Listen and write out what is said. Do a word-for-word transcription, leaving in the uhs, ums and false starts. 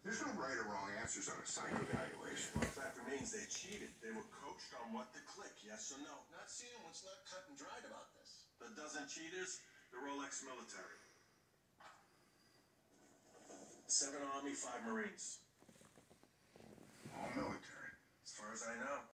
There's no right or wrong answers on a psych evaluation. Well, the fact remains they cheated. They were coached on what to click, yes or no. Not seeing what's not cut and dried about this. The dozen cheaters, they're all ex-military. Seven Army, five Marines. All military. As far as I know.